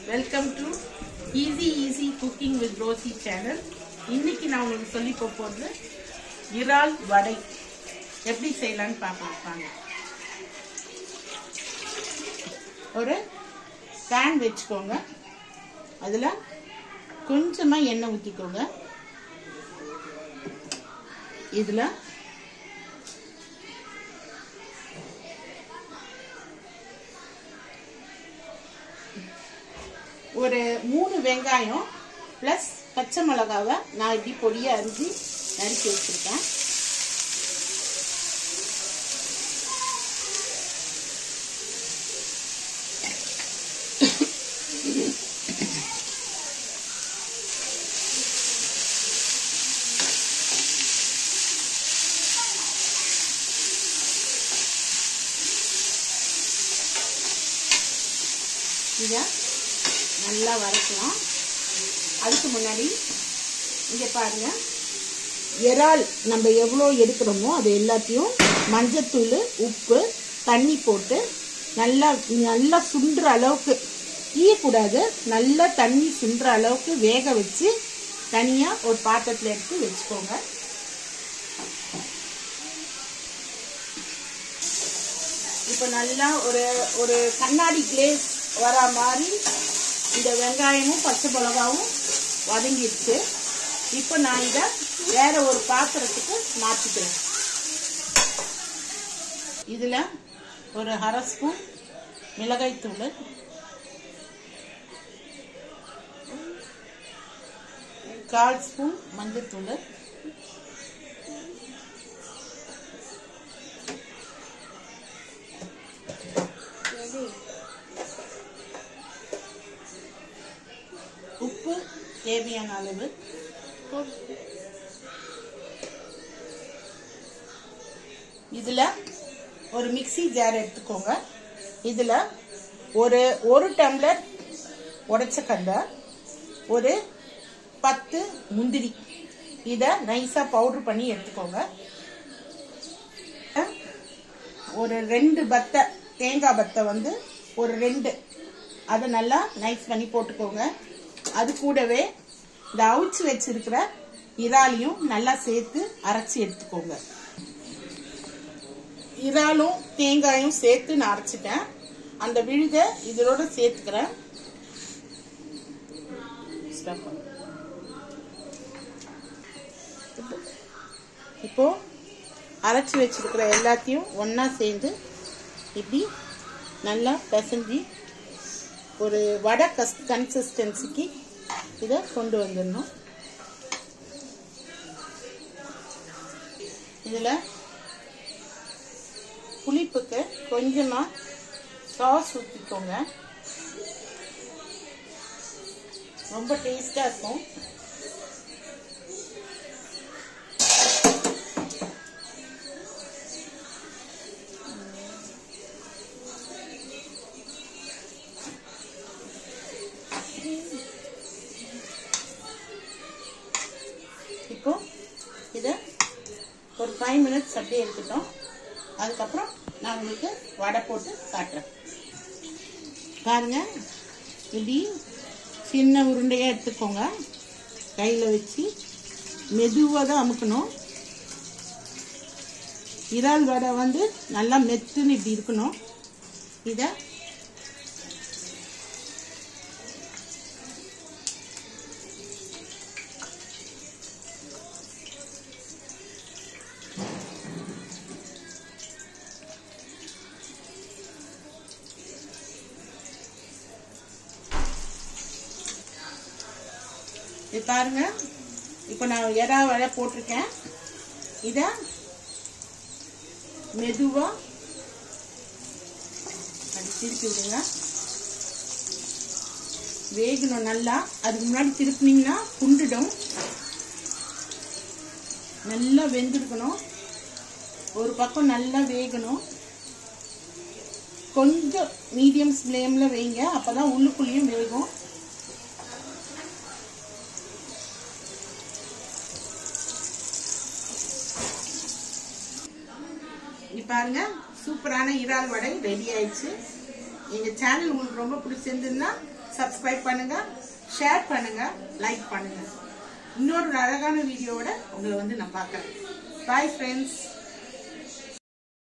Welcome to Easy Cooking with Rosie channel. இன்னைக்கு நான் உங்களுக்கு சொல்லி போறது இறால் வடை எப்படி செய்யலாம்னு பார்க்கலாம். ஒரு pan வெச்சுக்கோங்க. அதுல கொஞ்சமா எண்ணெய் ஊத்திக்கோங்க. இதுல ஒரு 3 வெங்காயம் plus பச்சை மிளகாவை நான் இப்படி பொடியா அரிஞ்சு நறுக்கி வச்சிருக்கேன். இத நல்லா வதக்கலாம். அதுக்கு முன்னாடி இங்க பாருங்க, இறால் நம்ம எவ்வளவு எடுக்கிறோமோ அது எல்லாத்தையும் மஞ்சத்தூள், உப்பு, தண்ணி போட்டு நல்லா சுண்டுற அளவுக்கு, ஈயக்கூடாது, நல்லா தண்ணி சுண்டுற அளவுக்கு வேக வச்சு தனியா ஒரு பாத்திரத்துல எடுத்து வச்சுக்கோங்க. இப்ப நல்லா ஒரு கண்ணாடி கிளேஸ் வர மாதிரி இந்த வெங்காயமும் பச்சை மிளகாவும் வதங்கிடுச்சு. இப்போ நான் இதை வேற ஒரு பாத்திரத்துக்கு மாற்றிக்கிறேன். இதுல ஒரு 1/2 ஸ்பூன் மிளகாய் தூள், கால் ஸ்பூன் மஞ்சத்தூள், உப்பு தேவையான அளவு, இதுல ஒரு மிக்ஸி ஜார் எடுத்துக்கோங்க. இதுல ஒரு டம்ளர் உடைச்ச கடலை, ஒரு 10 முந்திரி, இத நைஸா பவுடர் பண்ணி எடுத்துக்கோங்க. ஒரு 2 பத்தை, தேங்காய் பத்தை ஒரு 2, அதை நல்லா நைஸ் பண்ணி போட்டுக்கோங்க. அது கூடவே இந்த அவிச்சு வச்சிருக்கிற இறாலையும் நல்லா சேர்த்து அரைச்சி எடுத்துக்கோங்க. இறாலும் தேங்காயும் சேர்த்து நான் அரைச்சிட்டேன். அந்த விழுத இதோட சேர்த்துக்கிறேன். இப்போ அரைச்சி வச்சிருக்கிற எல்லாத்தையும் ஒன்னா சேர்ந்து இப்படி நல்லா பிசைஞ்சு ஒரு வடை கன்சிஸ்டன்சிக்கு இதை கொண்டு வந்துடணும். இதுல புளிப்புக்கு கொஞ்சமா சாஸ் ஊற்றிக்கோங்க. ரொம்ப டேஸ்டா இருக்கும். இப்போ இத ஒரு 5 மினிட்ஸ் அப்படியே இருக்கட்டும். அதுக்கப்புறம் நான் உங்களுக்கு வடை போட்டு காட்டுறேன். பாருங்க, இப்படி சின்ன உருண்டையா எடுத்துக்கோங்க. கையில வச்சு மெதுவாக தான் அமுக்கணும். இறால் வடை நல்லா மெத்துன்னு இப்படி இருக்கணும். இத பாருங்க, இப்ப நான் இறா வடை போட்டிருக்கேன். இத மெதுவா திருப்பி விடுங்க. வேகணும் நல்லா. அதுக்கு முன்னாடி திருப்பினீங்கன்னா குண்டிடும். நல்லா வெந்திருக்கணும். ஒரு பக்கம் நல்லா வேகணும். கொஞ்சம் மீடியம் ஃப்ளேம்ல வைங்க, அப்பதான் உள்ளுக்குள்ளேயும் வேகும். பாருங்க, சூப்பரான இறால் வடை ரெடி ஆயிடுச்சு. எங்க சேனல் உங்களுக்கு ரொம்ப பிடிச்சிருந்ததுன்னா சப்ஸ்கிரைப் பண்ணுங்க, ஷேர் பண்ணுங்க, லைக் பண்ணுங்க. இன்னொரு அழகான வீடியோவோட உங்களை வந்து நான் பார்க்கறேன். Bye friends.